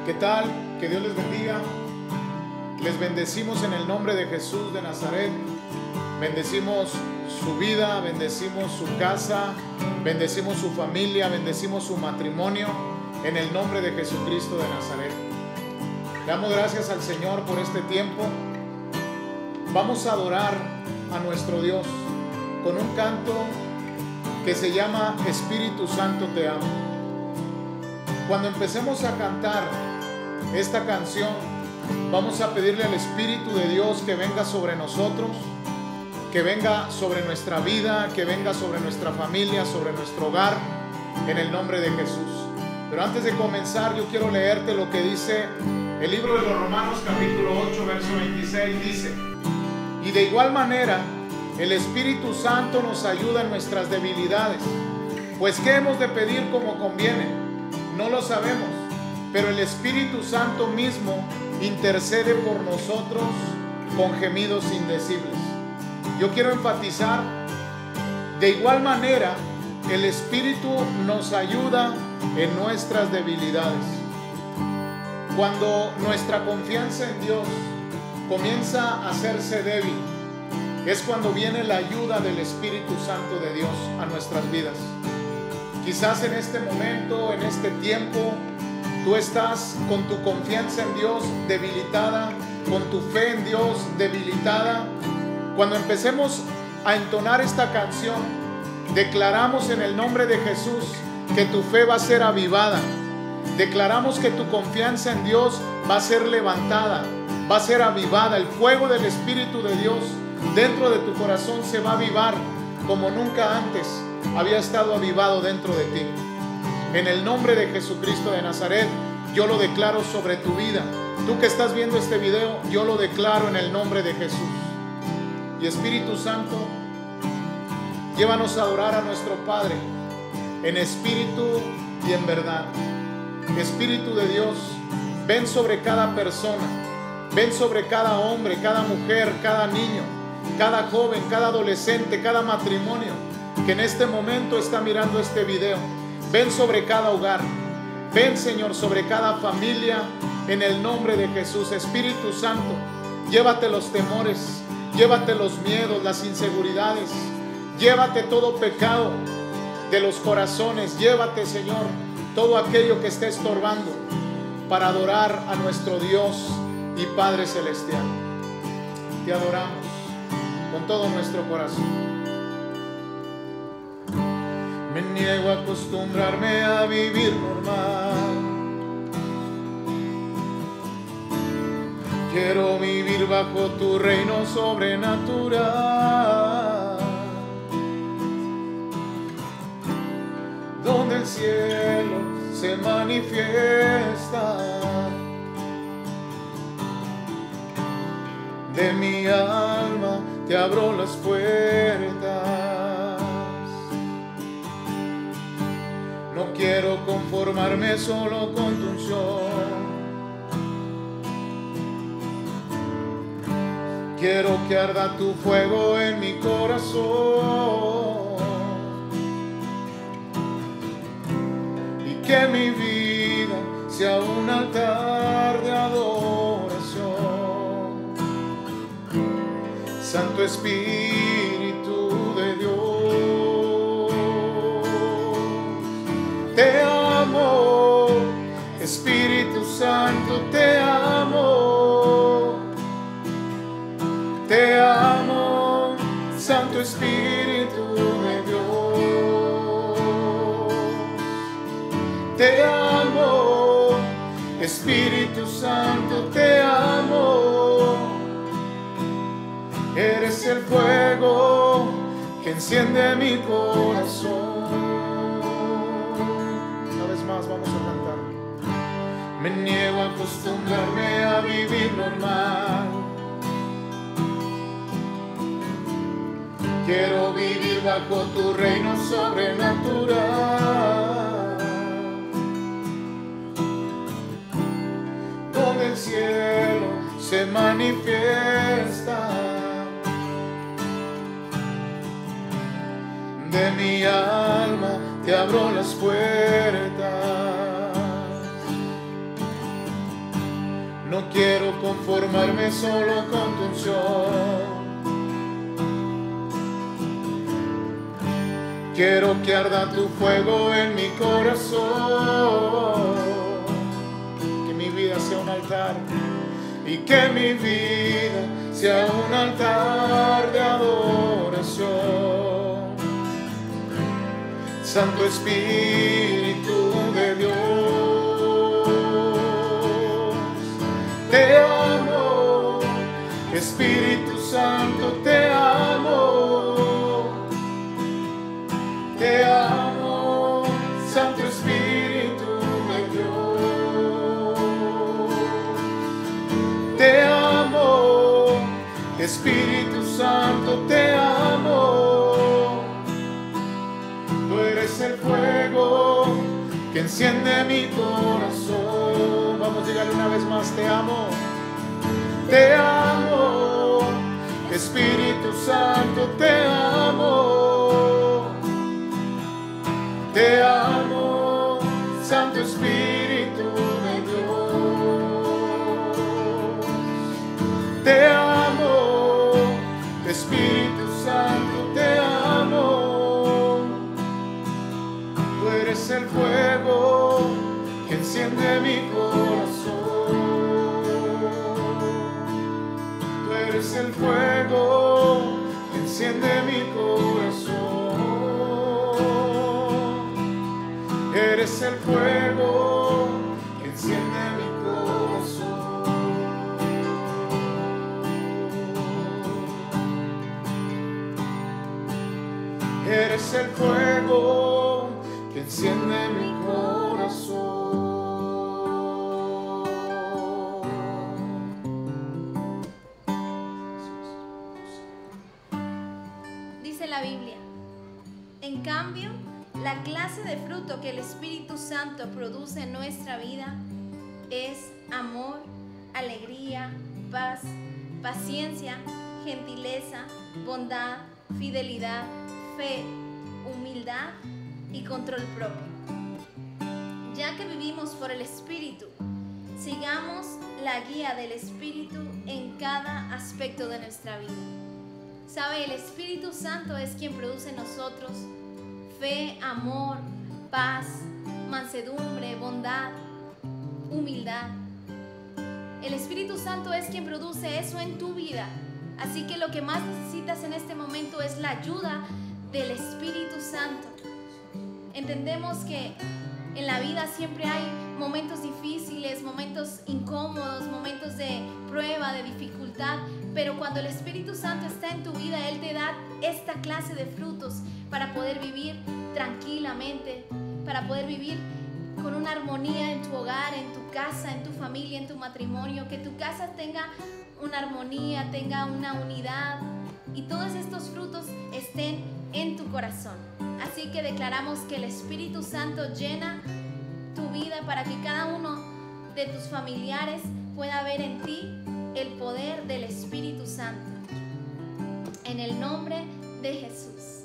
¿Qué tal? Que Dios les bendiga. Les bendecimos en el nombre de Jesús de Nazaret. Bendecimos su vida, bendecimos su casa, bendecimos su familia, bendecimos su matrimonio en el nombre de Jesucristo de Nazaret. Le damos gracias al Señor por este tiempo. Vamos a adorar a nuestro Dios con un canto que se llama Espíritu Santo te amo. Cuando empecemos a cantar esta canción, vamos a pedirle al Espíritu de Dios que venga sobre nosotros, que venga sobre nuestra vida, que venga sobre nuestra familia, sobre nuestro hogar, en el nombre de Jesús. Pero antes de comenzar, yo quiero leerte lo que dice el libro de los Romanos, capítulo 8, verso 26, dice: y de igual manera, el Espíritu Santo nos ayuda en nuestras debilidades. Pues ¿qué hemos de pedir como conviene? No lo sabemos, pero el Espíritu Santo mismo intercede por nosotros con gemidos indecibles. Yo quiero enfatizar, de igual manera, el Espíritu nos ayuda en nuestras debilidades. Cuando nuestra confianza en Dios comienza a hacerse débil, es cuando viene la ayuda del Espíritu Santo de Dios a nuestras vidas. Quizás en este momento, en este tiempo, tú estás con tu confianza en Dios debilitada, con tu fe en Dios debilitada. Cuando empecemos a entonar esta canción, declaramos en el nombre de Jesús que tu fe va a ser avivada. Declaramos que tu confianza en Dios va a ser levantada, va a ser avivada. El fuego del Espíritu de Dios dentro de tu corazón se va a avivar como nunca antes había estado avivado dentro de ti. En el nombre de Jesucristo de Nazaret, yo lo declaro sobre tu vida. Tú que estás viendo este video, yo lo declaro en el nombre de Jesús. Y Espíritu Santo, llévanos a adorar a nuestro Padre en espíritu y en verdad. Espíritu de Dios, ven sobre cada persona, ven sobre cada hombre, cada mujer, cada niño, cada joven, cada adolescente, cada matrimonio que en este momento está mirando este video. Ven sobre cada hogar, ven, Señor, sobre cada familia en el nombre de Jesús. Espíritu Santo, llévate los temores, llévate los miedos, las inseguridades, llévate todo pecado de los corazones, llévate, Señor, todo aquello que esté estorbando para adorar a nuestro Dios y Padre Celestial. Te adoramos con todo nuestro corazón. Me niego a acostumbrarme a vivir normal. Quiero vivir bajo tu reino sobrenatural, donde el cielo se manifiesta. De mi alma te abro las puertas. No quiero conformarme solo con tu unción. Quiero que arda tu fuego en mi corazón y que mi vida sea un altar de adoración. Santo Espíritu de Dios, te amo. Espíritu Santo, te amo. Te amo, Santo Espíritu de Dios. Te amo, Espíritu Santo, te amo. Eres el fuego que enciende mi corazón. Una vez más vamos a cantar. Me niego a acostumbrarme a vivir normal. Quiero vivir bajo tu reino sobrenatural, donde el cielo se manifiesta. De mi alma te abro las puertas. quiero conformarme solo con tu unción. Quiero que arda tu fuego en mi corazón, que mi vida sea un altar y que mi vida sea un altar de adoración. Santo Espíritu de Dios, te amo. Espíritu Santo, te amo. Te amo, Santo Espíritu de Dios. Te amo, Espíritu Santo, te amo. Tú eres el fuego que enciende mi corazón. Vamos a llegar una vez más. Te amo, te amo, Espíritu Santo, te amo. Te amo, Santo Espíritu de Dios. Te amo, Espíritu Santo, te amo. Tú eres el fuego que enciende mi corazón. Tú eres el fuego que enciende mi corazón. Eres el fuego que enciende mi corazón. Eres el fuego que enciende mi corazón. Dice la Biblia: en cambio, la clase de fruto que el Espíritu Santo produce en nuestra vida es amor, alegría, paz, paciencia, gentileza, bondad, fidelidad, fe, humildad y control propio. Ya que vivimos por el Espíritu, sigamos la guía del Espíritu en cada aspecto de nuestra vida. ¿Sabe? El Espíritu Santo es quien produce en nosotros fe, amor, paz, mansedumbre, bondad, humildad. El Espíritu Santo es quien produce eso en tu vida. Así que lo que más necesitas en este momento es la ayuda del Espíritu Santo. Entendemos que en la vida siempre hay momentos difíciles, momentos incómodos, momentos de prueba, de dificultad, pero cuando el Espíritu Santo está en tu vida, Él te da esta clase de frutos para poder vivir tranquilamente, para poder vivir con una armonía en tu hogar, en tu casa, en tu familia, en tu matrimonio, que tu casa tenga una armonía, tenga una unidad y todos estos frutos estén en tu corazón. Así que declaramos que el Espíritu Santo llena tu vida para que cada uno de tus familiares pueda ver en ti el poder del Espíritu Santo. En el nombre de Jesús.